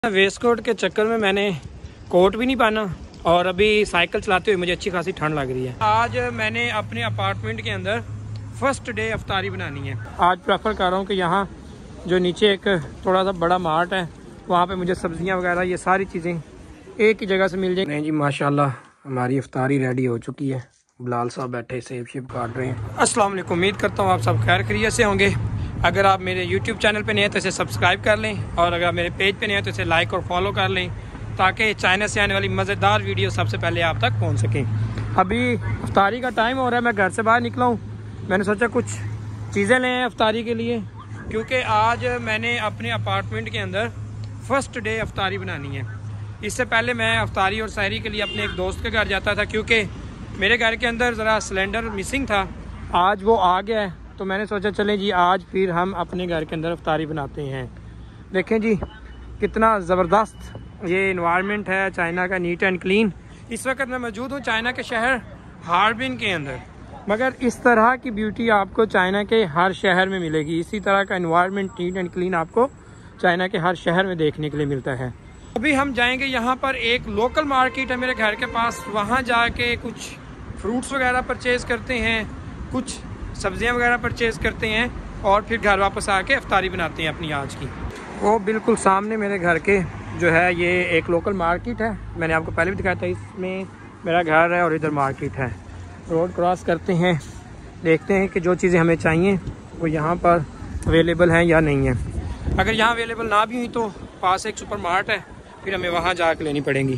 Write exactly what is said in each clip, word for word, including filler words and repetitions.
Waste coat के चक्कर में मैंने कोट भी नहीं पहना और अभी साइकिल चलाते हुए मुझे अच्छी खासी ठंड लग रही है। आज मैंने अपने अपार्टमेंट के अंदर फर्स्ट डे अफ्तारी बनानी है। आज प्रेफर कर रहा हूँ कि यहाँ जो नीचे एक थोड़ा सा बड़ा मार्ट है वहाँ पे मुझे सब्जियाँ वगैरह ये सारी चीज़ें एक ही जगह से मिल जाएंगी। नहीं जी माशाल्लाह हमारी अफ्तारी रेडी हो चुकी है। बिलाल साहब बैठे सेब शेब काट रहे हैं। अस्सलाम वालेकुम, उम्मीद करता हूँ आप सब खैर खैरियत से होंगे। अगर आप मेरे यूट्यूब चैनल पे नए हैं तो इसे सब्सक्राइब कर लें और अगर आप मेरे पेज पे नए हैं तो इसे लाइक और फॉलो कर लें ताकि चाइना से आने वाली मज़ेदार वीडियो सबसे पहले आप तक पहुंच सकें। अभी अफ्तारी का टाइम हो रहा है, मैं घर से बाहर निकला हूँ। मैंने सोचा कुछ चीज़ें लें अफ्तारी के लिए क्योंकि आज मैंने अपने अपार्टमेंट के अंदर फर्स्ट डे अफ्तारी बनानी है। इससे पहले मैं अफ्तारी और सहरी के लिए अपने एक दोस्त के घर जाता था क्योंकि मेरे घर के अंदर ज़रा सिलेंडर मिसिंग था। आज वो आ गया है तो मैंने सोचा चलें जी आज फिर हम अपने घर के अंदर अफ्तारी बनाते हैं। देखें जी कितना ज़बरदस्त ये इन्वायरमेंट है चाइना का, नीट एंड क्लीन। इस वक्त मैं मौजूद हूँ चाइना के शहर हार्बिन के अंदर, मगर इस तरह की ब्यूटी आपको चाइना के हर शहर में मिलेगी। इसी तरह का इन्वायरमेंट नीट एंड क्लीन आपको चाइना के हर शहर में देखने के लिए मिलता है। अभी हम जाएंगे यहाँ पर एक लोकल मार्केट है मेरे घर के पास, वहाँ जाके कुछ फ्रूट्स वगैरह परचेज़ करते हैं, कुछ सब्जियां वगैरह परचेज़ करते हैं और फिर घर वापस आके अफ्तारी बनाते हैं अपनी आज की। वो बिल्कुल सामने मेरे घर के जो है ये एक लोकल मार्केट है, मैंने आपको पहले भी दिखाया था। इसमें मेरा घर है और इधर मार्केट है। रोड क्रॉस करते हैं, देखते हैं कि जो चीज़ें हमें चाहिए वो यहाँ पर अवेलेबल हैं या नहीं है। अगर यहाँ अवेलेबल ना भी हुई तो पास एक सुपर मार्ट है, फिर हमें वहाँ जाकर लेनी पड़ेंगी।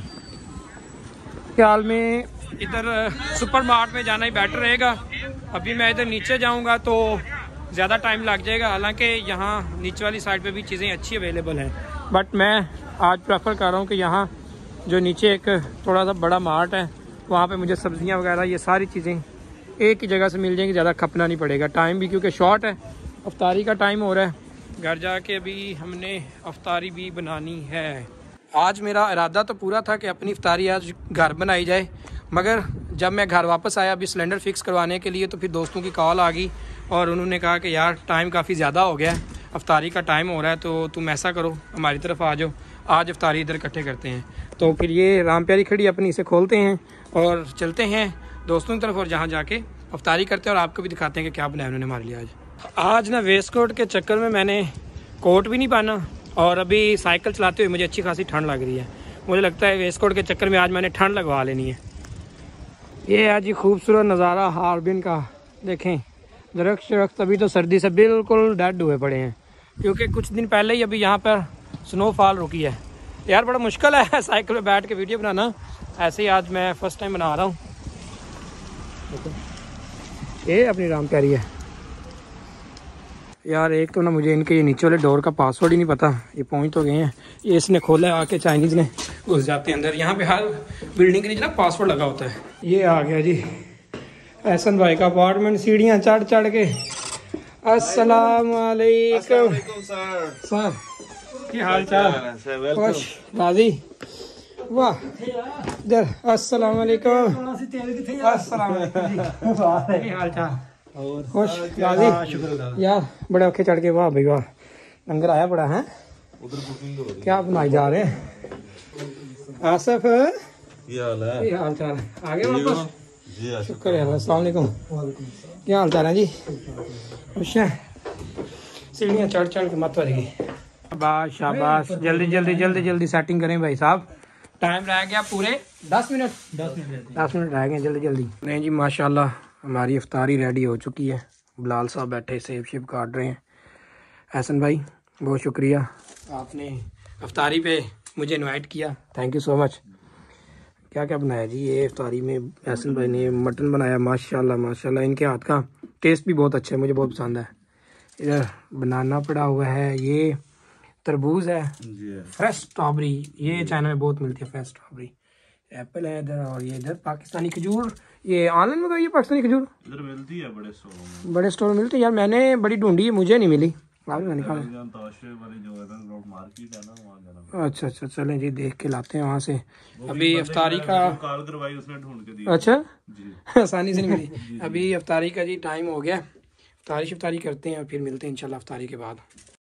ख्याल में इधर सुपर मार्ट में जाना ही बेटर रहेगा। अभी मैं इधर नीचे जाऊंगा तो ज़्यादा टाइम लग जाएगा, हालांकि यहाँ नीचे वाली साइड पे भी चीज़ें अच्छी अवेलेबल हैं, बट मैं आज प्रेफर कर रहा हूँ कि यहाँ जो नीचे एक थोड़ा सा बड़ा मार्ट है वहाँ पे मुझे सब्जियाँ वगैरह ये सारी चीज़ें एक ही जगह से मिल जाएंगी, ज़्यादा खपना नहीं पड़ेगा। टाइम भी क्योंकि शॉर्ट है, अफ्तारी का टाइम हो रहा है। घर जाके अभी हमने अफ्तारी भी बनानी है। आज मेरा इरादा तो पूरा था कि अपनी अफ्तारी आज घर बनाई जाए, मगर जब मैं घर वापस आया अभी सिलेंडर फिक्स करवाने के लिए तो फिर दोस्तों की कॉल आ गई और उन्होंने कहा कि यार टाइम काफ़ी ज़्यादा हो गया है, अफ्तारी का टाइम हो रहा है तो तुम ऐसा करो हमारी तरफ आ जाओ, आज अफ्तारी इधर इकट्ठे करते हैं। तो फिर ये राम प्यारी खड़ी अपनी इसे खोलते हैं और चलते हैं दोस्तों की तरफ और जहाँ जाके अफ्तारी करते हैं और आपको भी दिखाते हैं कि क्या बनाया उन्होंने हमारे लिए आज। आज ना वेस्ट कोट के चक्कर में मैंने कोट भी नहीं पहना और अभी साइकिल चलाते हुए मुझे अच्छी खासी ठंड लग रही है। मुझे लगता है वेस्ट कोट के चक्कर में आज मैंने ठंड लगवा लेनी है। ये आज ही खूबसूरत नज़ारा हार्बिन का देखें, दरख्त शरख्त अभी तो सर्दी से बिल्कुल डेड हुए पड़े हैं क्योंकि कुछ दिन पहले ही अभी यहाँ पर स्नोफॉल रुकी है। यार बड़ा मुश्किल है साइकिल पे बैठ के वीडियो बनाना, ऐसे ही आज मैं फर्स्ट टाइम बना रहा हूँ। ये अपनी राम प्यारी है यार। एक तो ना मुझे इनके ये नीचे वाले डोर का पासवर्ड ही नहीं पता, ये पहुंच तो गए हैं, ये इसने खोला है आके चाइनीज़ ने, घुस जाते हैं अंदर। यहाँ पे हर बिल्डिंग के नीचे ना पासवर्ड लगा होता है। ये आ गया जी एहसन भाई का अपार्टमेंट, सीढ़ियाँ चढ़ चढ़ के। अस्सलाम वालेकुम सर, क्या हाल चाल? खुश राजी? वाह इधर अस्सलाम वालेकुम। अस्सलाम वालेकुम, क्या हाल चाल? खुश राजी? यार बड़े औखे चढ़ के, वाह भाई वाह, लंगर आया बड़ा है। क्या बनाई जा रहे हैं? आसिफ क्या हाल चाल है? आगे वापस शुक्र है। अस्सलाम वालेकुम, क्या हाल चाल है जी? खुश है? सीढ़ियाँ चढ़ चढ़ के मत वाली। शाबाश शाबाश, जल्दी जल्दी जल्दी जल्दी सेटिंग करें भाई साहब, टाइम रह गया पूरे दस मिनट दस मिनट दस मिनट रह गए, जल्दी जल्दी। नहीं जी माशाल्लाह हमारी अफ्तारी रेडी हो चुकी है। बिलाल साहब बैठे सेब शेब काट रहे हैं। एहसन भाई बहुत शुक्रिया, आपने अफ्तारी पे मुझे इनवाइट किया, थैंक यू सो मच। क्या क्या बनाया जी? ये अफ्तारी में एहसन भाई ने मटन बनाया, माशाल्लाह माशाल्लाह, इनके हाथ का टेस्ट भी बहुत अच्छा है, मुझे बहुत पसंद है। इधर बनाना पड़ा हुआ है, ये तरबूज है, फ्रेश स्ट्रॉबेरी, ये चाइना में बहुत मिलती है फ्रेश स्ट्रॉबेरी। एप्पल है इधर, और ये इधर पाकिस्तानी खजूर। ये ऑनलाइन में ये पाकिस्तानी खजूर इधर मिलती है, बड़े स्टोर में बड़े स्टोर में मिलती है यार। मैंने बड़ी ढूंढी, मुझे नहीं मिली। अच्छा अच्छा चलें जी, देख के लाते हैं वहाँ से। अभी अफ्तारी का उसने ढूंढ के दिया। अच्छा आसानी से नहीं मिली। अभी अफ्तारी का जी टाइम हो गया, अफ्तारी शफ्तारी करते हैं और फिर मिलते हैं इंशाल्लाह अफ्तारी के बाद।